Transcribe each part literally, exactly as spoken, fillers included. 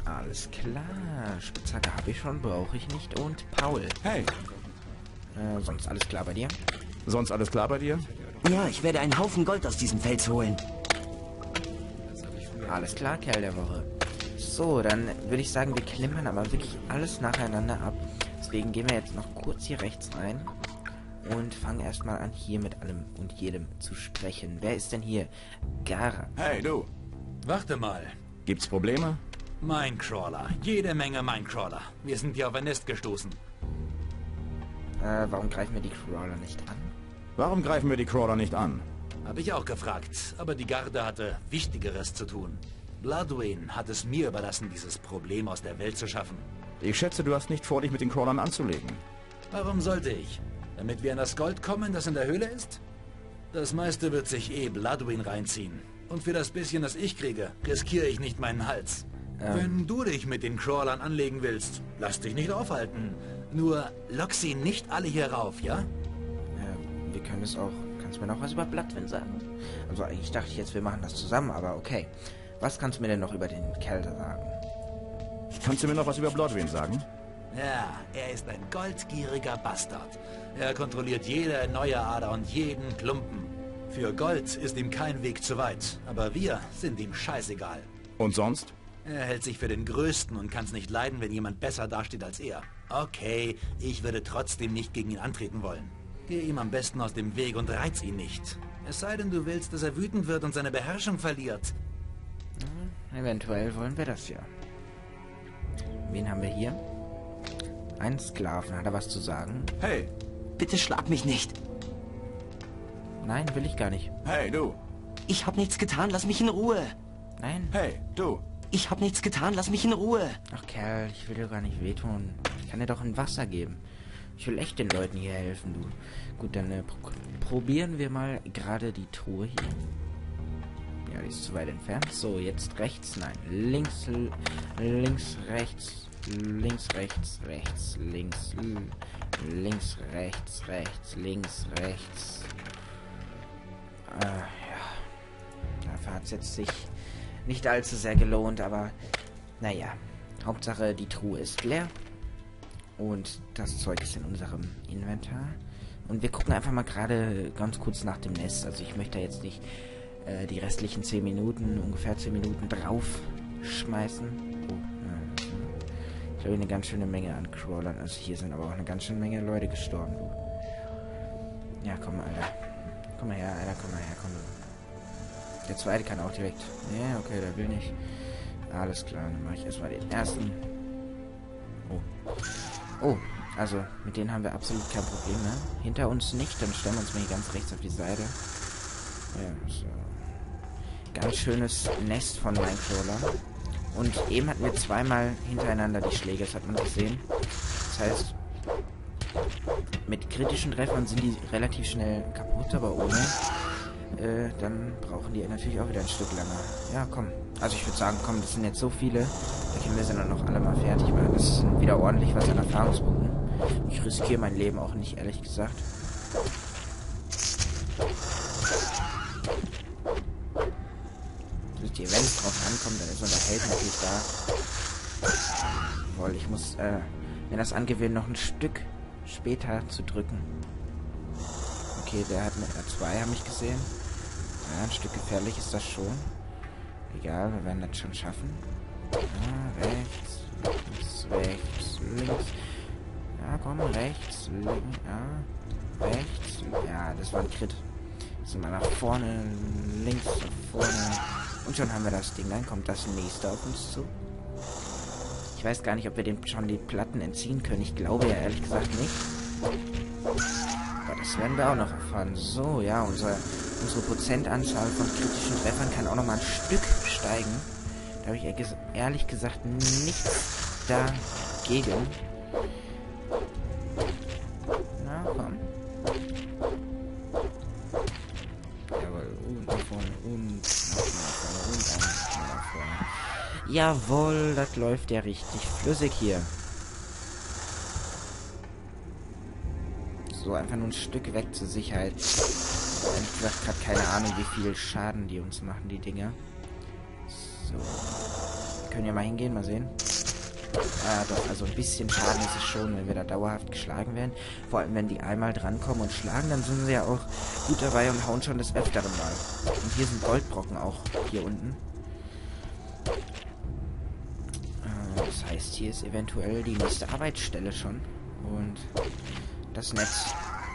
Alles klar. Spitzhacke habe ich schon, brauche ich nicht. Und Paul. Hey. Äh, sonst alles klar bei dir? Sonst alles klar bei dir? Ja, ich werde einen Haufen Gold aus diesem Fels holen. Alles klar, Kerl der Woche. So, dann würde ich sagen, wir klimpern aber wirklich alles nacheinander ab. Deswegen gehen wir jetzt noch kurz hier rechts rein und fangen erstmal an, hier mit allem und jedem zu sprechen. Wer ist denn hier? Gara. Hey, du. Warte mal. Gibt's Probleme? Minecrawler. Jede Menge Minecrawler. Wir sind hier auf ein Nest gestoßen. Äh, warum greifen wir die Crawler nicht an? Warum greifen wir die Crawler nicht an? Habe ich auch gefragt, aber die Garde hatte Wichtigeres zu tun. Bloodwyn hat es mir überlassen, dieses Problem aus der Welt zu schaffen. Ich schätze, du hast nicht vor, dich mit den Crawlern anzulegen. Warum sollte ich? Damit wir an das Gold kommen, das in der Höhle ist? Das meiste wird sich eh Bloodwyn reinziehen. Und für das bisschen, das ich kriege, riskiere ich nicht meinen Hals. Ähm. Wenn du dich mit den Crawlern anlegen willst, lass dich nicht aufhalten. Nur lock sie nicht alle hier rauf, ja? Äh, wir können es auch... Kannst du mir noch was über Bloodwyn sagen? Also eigentlich dachte ich jetzt, wir machen das zusammen, aber okay. Was kannst du mir denn noch über den Kerl sagen? Kannst du mir noch was über Bloodwyn sagen? Ja, er ist ein goldgieriger Bastard. Er kontrolliert jede neue Ader und jeden Klumpen. Für Gold ist ihm kein Weg zu weit, aber wir sind ihm scheißegal. Und sonst? Er hält sich für den Größten und kann es nicht leiden, wenn jemand besser dasteht als er. Okay, ich würde trotzdem nicht gegen ihn antreten wollen. Geh ihm am besten aus dem Weg und reiz ihn nicht. Es sei denn, du willst, dass er wütend wird und seine Beherrschung verliert. Hm, eventuell wollen wir das ja. Wen haben wir hier? Einen Sklaven. Hat er was zu sagen? Hey. Bitte schlag mich nicht. Nein, will ich gar nicht. Hey, du. Ich hab nichts getan, lass mich in Ruhe. Nein? Hey, du. Ich hab nichts getan, lass mich in Ruhe. Ach Kerl, ich will dir gar nicht wehtun. Ich kann dir doch ein Wasser geben. Ich will echt den Leuten hier helfen, du. Gut, dann äh, pro probieren wir mal gerade die Truhe hier. Ja, die ist zu weit entfernt. So, jetzt rechts. Nein, links, links, rechts, links, rechts, rechts, links, links, rechts, rechts, links, rechts. Äh, ja. Dafür hat es jetzt sich nicht allzu sehr gelohnt, aber naja. Hauptsache, die Truhe ist leer. Und das Zeug ist in unserem Inventar. Und wir gucken einfach mal gerade ganz kurz nach dem Nest. Also ich möchte jetzt nicht äh, die restlichen zehn Minuten, ungefähr zehn Minuten drauf schmeißen. Oh, ja. Ich habe eine ganz schöne Menge an Crawlern. Also hier sind aber auch eine ganz schöne Menge Leute gestorben. Du. Ja, komm, Alter. Komm mal her, Alter, komm mal her, komm. Der zweite kann auch direkt. Ja, okay, der will nicht. Alles klar, dann mache ich erstmal den ersten. Oh. Oh, also mit denen haben wir absolut kein Problem, ne? Hinter uns nicht, dann stellen wir uns mal hier ganz rechts auf die Seite. Ja, so. Ganz schönes Nest von Minecrawler. Und eben hatten wir zweimal hintereinander die Schläge, das hat man gesehen. Das heißt, mit kritischen Treffern sind die relativ schnell kaputt, aber ohne, äh, dann brauchen die natürlich auch wieder ein Stück länger. Ja, komm. Also ich würde sagen, komm, das sind jetzt so viele. Da können wir sie dann noch alle mal fertig machen. Das ist wieder ordentlich was an Erfahrungspunkten. Ich riskiere mein Leben auch nicht, ehrlich gesagt. Wenn es drauf ankommt, dann ist unser Held natürlich da. Jawohl, ich muss äh, mir das angewöhnen, noch ein Stück später zu drücken. Okay, der hat mit einer zwei, habe ich gesehen. Ja, ein Stück gefährlich ist das schon. Egal, wir werden das schon schaffen. Ja, rechts, links, rechts, links. Ja, komm, rechts, links, ja, rechts. Ja, das war ein Crit. Jetzt sind wir nach vorne, links, nach vorne. Und schon haben wir das Ding. Dann kommt das nächste auf uns zu. Ich weiß gar nicht, ob wir dem schon die Platten entziehen können. Ich glaube ja ehrlich gesagt nicht. Aber das werden wir auch noch erfahren. So, ja, unser, unsere Prozentanzahl von kritischen Treffern kann auch noch mal ein Stück steigen. Da habe ich ehrlich gesagt nichts dagegen. Na, komm. Jawohl, und nach vorne, und nach vorne, und auch nach vorne. Jawohl, das läuft ja richtig flüssig hier. So, einfach nur ein Stück weg zur Sicherheit. Ehrlich gesagt, gerade keine Ahnung, wie viel Schaden die uns machen, die Dinger. So. können ja mal hingehen, mal sehen. Ah, doch, also ein bisschen Schaden ist es schon, wenn wir da dauerhaft geschlagen werden. Vor allem, wenn die einmal drankommen und schlagen, dann sind sie ja auch gut dabei und hauen schon des Öfteren mal. Und hier sind Goldbrocken auch, hier unten. Äh, das heißt, hier ist eventuell die nächste Arbeitsstelle schon. Und das Netz.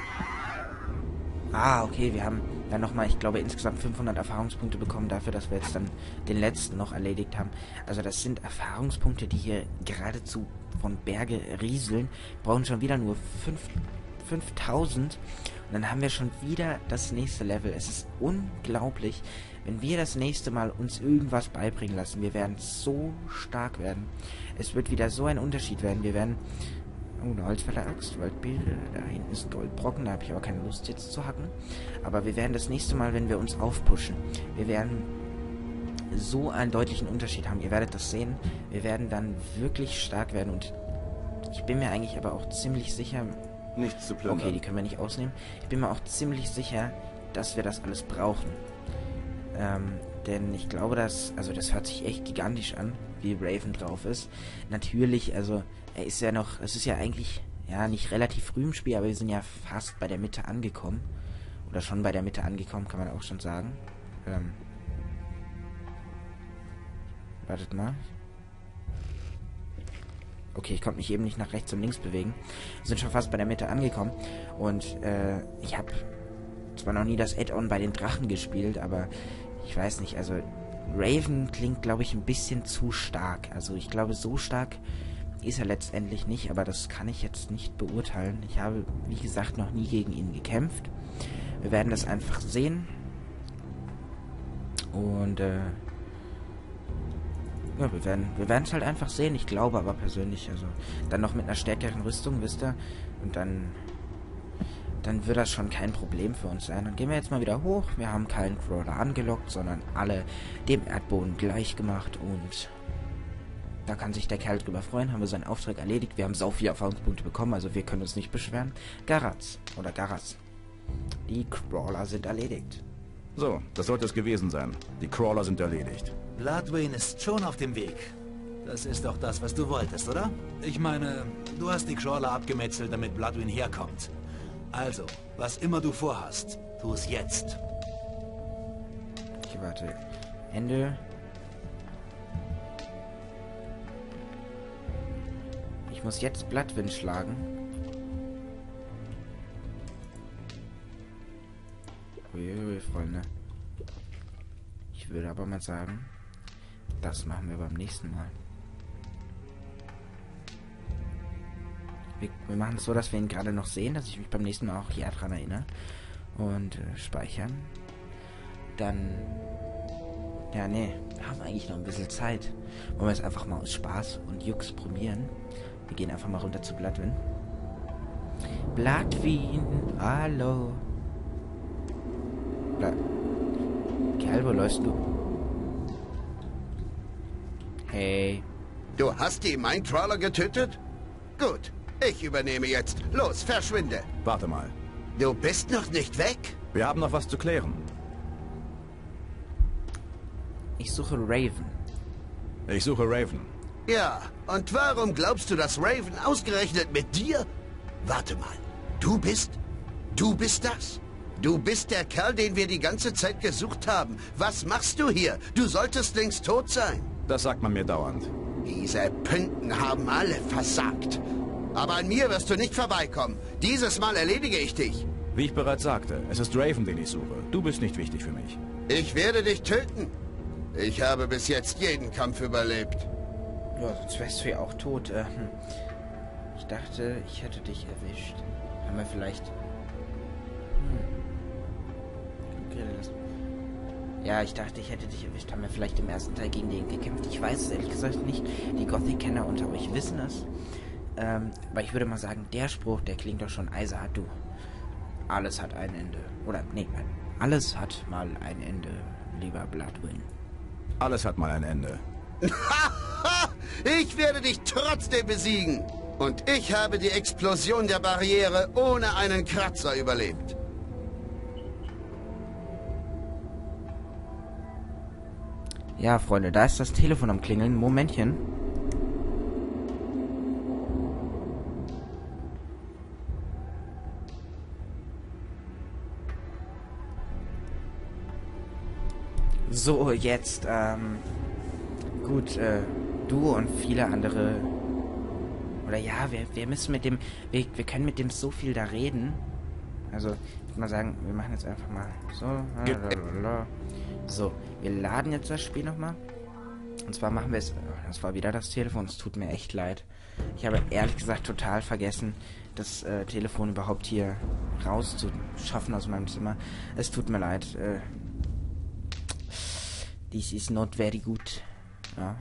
Ah, okay, wir haben dann nochmal, ich glaube, insgesamt fünfhundert Erfahrungspunkte bekommen dafür, dass wir jetzt dann den letzten noch erledigt haben. Also das sind Erfahrungspunkte, die hier geradezu von Berge rieseln. Wir brauchen schon wieder nur fünftausend. Und dann haben wir schon wieder das nächste Level. Es ist unglaublich, wenn wir das nächste Mal uns irgendwas beibringen lassen. Wir werden so stark werden. Es wird wieder so ein Unterschied werden. Wir werden... Oh, eine Holzfäller-Axt, Waldbeere, da hinten ist ein Goldbrocken, da habe ich aber keine Lust jetzt zu hacken. Aber wir werden das nächste Mal, wenn wir uns aufpushen, wir werden so einen deutlichen Unterschied haben. Ihr werdet das sehen. Wir werden dann wirklich stark werden und ich bin mir eigentlich aber auch ziemlich sicher... Nichts zu plündern. Okay, die können wir nicht ausnehmen. Ich bin mir auch ziemlich sicher, dass wir das alles brauchen. Ähm, denn ich glaube, dass... Also das hört sich echt gigantisch an, wie Raven drauf ist. Natürlich, also... Er ist ja noch, es ist ja eigentlich, ja, nicht relativ früh im Spiel, aber wir sind ja fast bei der Mitte angekommen. Oder schon bei der Mitte angekommen, kann man auch schon sagen. Ähm. Wartet mal. Okay, ich konnte mich eben nicht nach rechts und links bewegen. Wir sind schon fast bei der Mitte angekommen. Und, äh, ich habe zwar noch nie das Add-on bei den Drachen gespielt, aber ich weiß nicht, also Raven klingt, glaube ich, ein bisschen zu stark. Also ich glaube, so stark... ist er letztendlich nicht, aber das kann ich jetzt nicht beurteilen. Ich habe, wie gesagt, noch nie gegen ihn gekämpft. Wir werden das einfach sehen. Und, äh, ja, wir werden wir werden es halt einfach sehen. Ich glaube aber persönlich, also, dann noch mit einer stärkeren Rüstung, wisst ihr, und dann, dann wird das schon kein Problem für uns sein. Dann gehen wir jetzt mal wieder hoch. Wir haben keinen Crawler angelockt, sondern alle dem Erdboden gleich gemacht und... Da kann sich der Kerl drüber freuen, haben wir seinen Auftrag erledigt. Wir haben sau viele Erfahrungspunkte bekommen, also wir können uns nicht beschweren. Garaz oder Garaz. Die Crawler sind erledigt. So, das sollte es gewesen sein. Die Crawler sind erledigt. Bloodwing ist schon auf dem Weg. Das ist doch das, was du wolltest, oder? Ich meine, du hast die Crawler abgemetzelt, damit Bloodwing herkommt. Also, was immer du vorhast, tu es jetzt. Ich warte. Ende. Ich muss jetzt Bloodwind schlagen. Uiuiui, Freunde. Ich würde aber mal sagen, das machen wir beim nächsten Mal. Wir, wir machen es so, dass wir ihn gerade noch sehen, dass ich mich beim nächsten Mal auch hier dran erinnere. Und äh, speichern. Dann... Ja, nee, wir haben eigentlich noch ein bisschen Zeit. Wollen wir es einfach mal aus Spaß und Jux probieren. Wir gehen einfach mal runter zu Bloodwin. Bloodwin, hallo. Bla Kerl, wo läufst du? Hey. Du hast die Mindcrawler getötet? Gut, ich übernehme jetzt. Los, verschwinde. Warte mal. Du bist noch nicht weg? Wir haben noch was zu klären. Ich suche Raven. Ich suche Raven. Ja, und warum glaubst du, dass Raven ausgerechnet mit dir? Warte mal, du bist... Du bist das? Du bist der Kerl, den wir die ganze Zeit gesucht haben. Was machst du hier? Du solltest längst tot sein. Das sagt man mir dauernd. Diese Pünten haben alle versagt. Aber an mir wirst du nicht vorbeikommen. Dieses Mal erledige ich dich. Wie ich bereits sagte, es ist Raven, den ich suche. Du bist nicht wichtig für mich. Ich werde dich töten. Ich habe bis jetzt jeden Kampf überlebt. Ja, sonst wärst du ja auch tot. Äh, hm. Ich dachte, ich hätte dich erwischt. Haben wir vielleicht... Hm. Okay, das... Ja, ich dachte, ich hätte dich erwischt. Haben wir vielleicht im ersten Teil gegen den gekämpft? Ich weiß es ehrlich gesagt nicht. Die Gothic-Kenner unter euch wissen es. Ähm, aber ich würde mal sagen, der Spruch, der klingt doch schon eisehart, du. Alles hat ein Ende. Oder, nee, alles hat mal ein Ende, lieber Bloodwin. Alles hat mal ein Ende. Ich werde dich trotzdem besiegen. Und ich habe die Explosion der Barriere ohne einen Kratzer überlebt. Ja, Freunde, da ist das Telefon am Klingeln. Momentchen. So, jetzt, ähm... Gut, äh, du und viele andere... Oder ja, wir, wir müssen mit dem... Wir, wir können mit dem so viel da reden. Also, ich würde mal sagen, wir machen jetzt einfach mal so. Lalalala. So, wir laden jetzt das Spiel nochmal. Und zwar machen wir es... Das war wieder das Telefon, es tut mir echt leid. Ich habe ehrlich gesagt total vergessen, das äh, Telefon überhaupt hier rauszuschaffen aus meinem Zimmer. Es tut mir leid. Äh, this is not very good. Ja.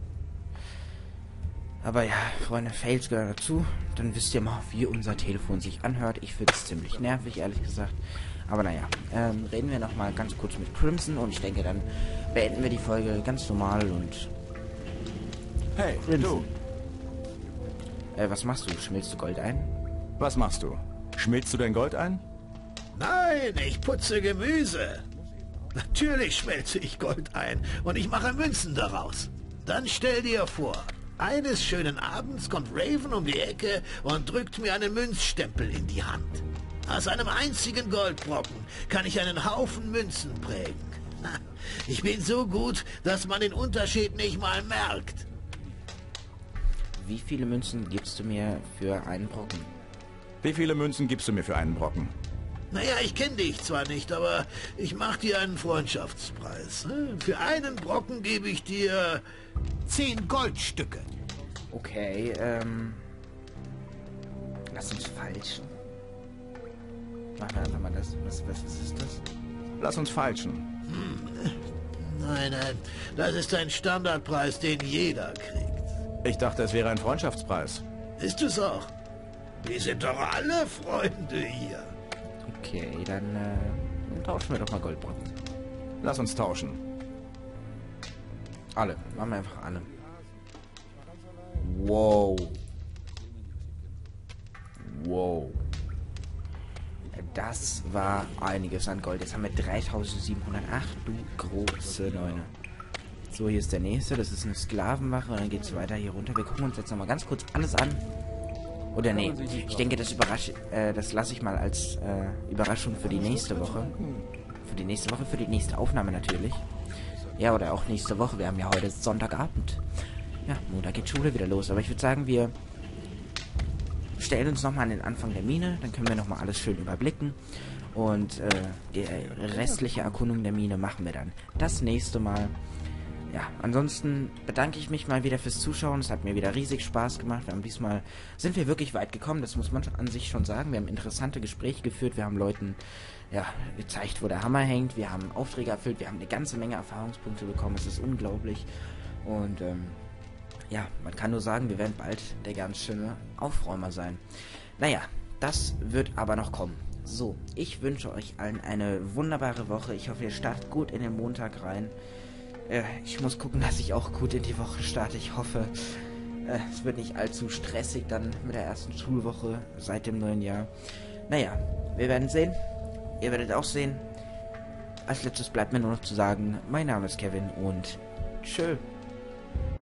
Aber ja, Freunde, Fails gehören dazu. Dann wisst ihr mal, wie unser Telefon sich anhört. Ich finde es ziemlich nervig, ehrlich gesagt. Aber naja, ähm, reden wir nochmal ganz kurz mit Crimson. Und ich denke, dann beenden wir die Folge ganz normal und... Hey, Crimson. du. Äh, was machst du? Schmilzt du Gold ein? Was machst du? Schmilzt du dein Gold ein? Nein, ich putze Gemüse. Natürlich schmelze ich Gold ein und ich mache Münzen daraus. Dann stell dir vor, eines schönen Abends kommt Raven um die Ecke und drückt mir einen Münzstempel in die Hand. Aus einem einzigen Goldbrocken kann ich einen Haufen Münzen prägen. Ich bin so gut, dass man den Unterschied nicht mal merkt. Wie viele Münzen gibst du mir für einen Brocken? Wie viele Münzen gibst du mir für einen Brocken? Naja, ich kenne dich zwar nicht, aber ich mach dir einen Freundschaftspreis. Für einen Brocken gebe ich dir zehn Goldstücke. Okay, ähm... Lass uns falschen. Machen wir einfach mal das. Was, was, was ist das? Lass uns falschen. Hm. Nein, nein, das ist ein Standardpreis, den jeder kriegt. Ich dachte, es wäre ein Freundschaftspreis. Ist es auch? Wir sind doch alle Freunde hier. Okay, dann, äh, dann tauschen wir doch mal Goldbrocken. Lass uns tauschen. Alle. Machen wir einfach alle. Wow. Wow. Das war einiges an Gold. Jetzt haben wir dreitausendsiebenhundertacht. Du große Neune. So, hier ist der nächste. Das ist eine Sklavenwache. Und dann geht es weiter hier runter. Wir gucken uns jetzt nochmal ganz kurz alles an. Oder nee, ich denke, das überrascht, äh, das lasse ich mal als äh, Überraschung für die nächste Woche. Für die nächste Woche, für die nächste Aufnahme natürlich. Ja, oder auch nächste Woche. Wir haben ja heute Sonntagabend. Ja, Montag geht Schule wieder los. Aber ich würde sagen, wir stellen uns nochmal an den Anfang der Mine. Dann können wir nochmal alles schön überblicken. Und äh, die restliche Erkundung der Mine machen wir dann das nächste Mal. Ja, ansonsten bedanke ich mich mal wieder fürs Zuschauen. Es hat mir wieder riesig Spaß gemacht. Wir haben diesmal, sind wir wirklich weit gekommen, das muss man an sich schon sagen. Wir haben interessante Gespräche geführt, wir haben Leuten, ja, gezeigt, wo der Hammer hängt. Wir haben Aufträge erfüllt, wir haben eine ganze Menge Erfahrungspunkte bekommen. Es ist unglaublich. Und, ähm, ja, man kann nur sagen, wir werden bald der ganz schöne Aufräumer sein. Naja, das wird aber noch kommen. So, ich wünsche euch allen eine wunderbare Woche. Ich hoffe, ihr startet gut in den Montag rein. Ich muss gucken, dass ich auch gut in die Woche starte. Ich hoffe, äh, es wird nicht allzu stressig dann mit der ersten Schulwoche seit dem neuen Jahr. Naja, wir werden sehen. Ihr werdet auch sehen. Als letztes bleibt mir nur noch zu sagen, mein Name ist Kevin und tschö.